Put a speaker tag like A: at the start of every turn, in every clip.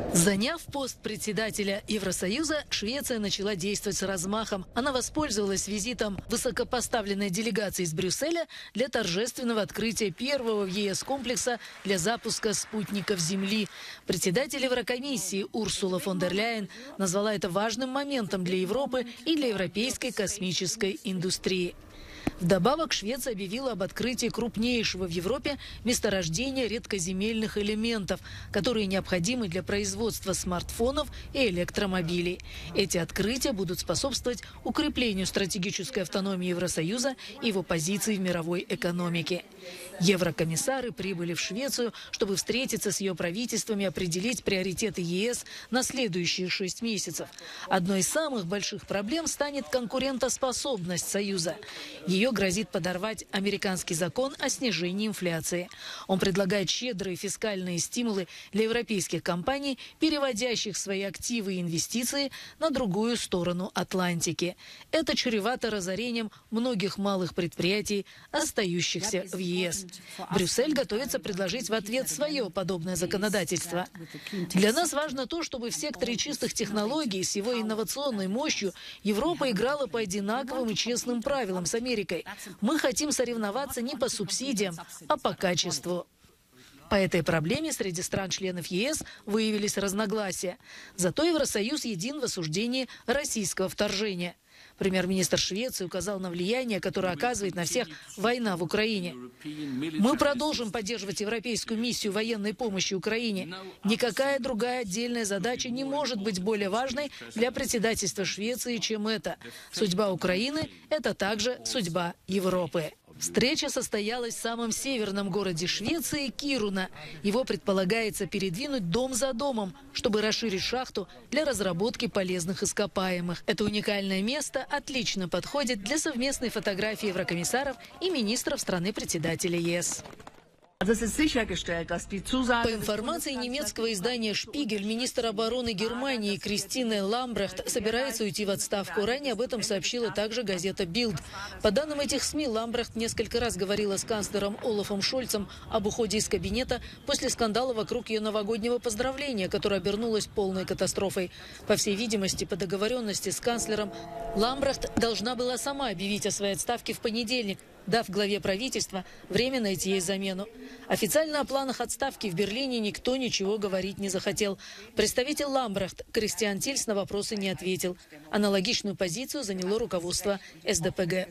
A: Заняв пост председателя Евросоюза, Швеция начала действовать с размахом. Она воспользовалась визитом высокопоставленной делегации из Брюсселя для торжественного открытия первого в ЕС комплекса для запуска спутников Земли. Председатель Еврокомиссии Урсула фон дер Ляйен назвала это важным моментом для Европы и для европейской космической индустрии. Вдобавок, Швеция объявила об открытии крупнейшего в Европе месторождения редкоземельных элементов, которые необходимы для производства смартфонов и электромобилей. Эти открытия будут способствовать укреплению стратегической автономии Евросоюза и его позиции в мировой экономике. Еврокомиссары прибыли в Швецию, чтобы встретиться с ее правительством и определить приоритеты ЕС на следующие 6 месяцев. Одной из самых больших проблем станет конкурентоспособность Союза. Ее грозит подорвать американский закон о снижении инфляции. Он предлагает щедрые фискальные стимулы для европейских компаний, переводящих свои активы и инвестиции на другую сторону Атлантики. Это чревато разорением многих малых предприятий, остающихся в ЕС. Брюссель готовится предложить в ответ свое подобное законодательство. Для нас важно то, чтобы в секторе чистых технологий с его инновационной мощью Европа играла по одинаковым и честным правилам с Америкой. Мы хотим соревноваться не по субсидиям, а по качеству. По этой проблеме среди стран-членов ЕС выявились разногласия. Зато Евросоюз един в осуждении российского вторжения. Премьер-министр Швеции указал на влияние, которое оказывает на всех война в Украине. Мы продолжим поддерживать европейскую миссию военной помощи Украине. Никакая другая отдельная задача не может быть более важной для председательства Швеции, чем это. Судьба Украины – это также судьба Европы. Встреча состоялась в самом северном городе Швеции – Кируна. Его предполагается передвинуть дом за домом, чтобы расширить шахту для разработки полезных ископаемых. Это уникальное место отлично подходит для совместной фотографии еврокомиссаров и министров страны-председателя ЕС. По информации немецкого издания «Шпигель», министр обороны Германии Кристине Ламбрехт собирается уйти в отставку. Ранее об этом сообщила также газета «Билд». По данным этих СМИ, Ламбрехт несколько раз говорила с канцлером Олафом Шольцем об уходе из кабинета после скандала вокруг ее новогоднего поздравления, которое обернулось полной катастрофой. По всей видимости, по договоренности с канцлером, Ламбрехт должна была сама объявить о своей отставке в понедельник, дав главе правительства время найти ей замену. Официально о планах отставки в Берлине никто ничего говорить не захотел. Представитель Ламбрехт Кристиан Тильс на вопросы не ответил. Аналогичную позицию заняло руководство СДПГ.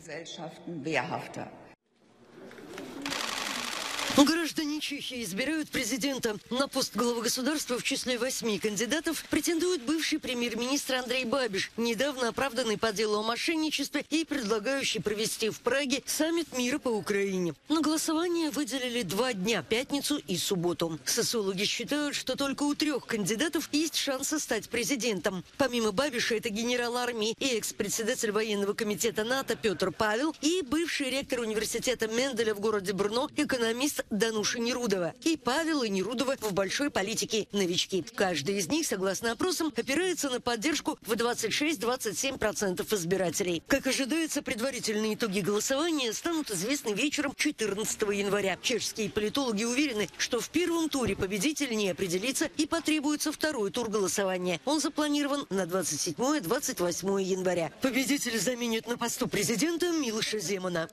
B: Граждане Чехии избирают президента. На пост главы государства в числе 8 кандидатов претендует бывший премьер-министр Андрей Бабиш, недавно оправданный по делу о мошенничестве и предлагающий провести в Праге саммит мира по Украине. На голосование выделили 2 дня – пятницу и субботу. Социологи считают, что только у 3 кандидатов есть шансы стать президентом. Помимо Бабиша, это генерал армии и экс-председатель военного комитета НАТО Петр Павел и бывший ректор университета Менделя в городе Брно, экономист Дануша Нерудова. И Павел, и Нерудова в большой политике новички. Каждый из них, согласно опросам, опирается на поддержку в 26-27% избирателей. Как ожидается, предварительные итоги голосования станут известны вечером 14 января. Чешские политологи уверены, что в первом туре победитель не определится и потребуется второй тур голосования. Он запланирован на 27-28 января. Победитель заменит на посту президента Милоша Земана.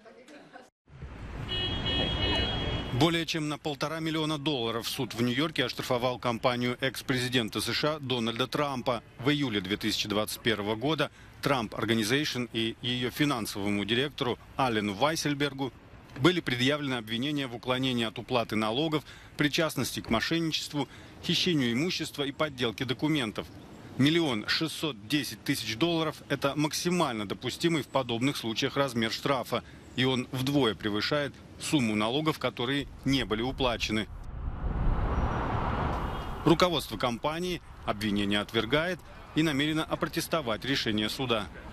C: Более чем на $1,5 миллиона суд в Нью-Йорке оштрафовал компанию экс-президента США Дональда Трампа. В июле 2021 года Trump Organization и ее финансовому директору Аллену Вайсельбергу были предъявлены обвинения в уклонении от уплаты налогов, причастности к мошенничеству, хищению имущества и подделке документов. $1 610 000 – это максимально допустимый в подобных случаях размер штрафа, и он вдвое превышает сумму налогов, которые не были уплачены. Руководство компании обвинение отвергает и намерено опротестовать решение суда.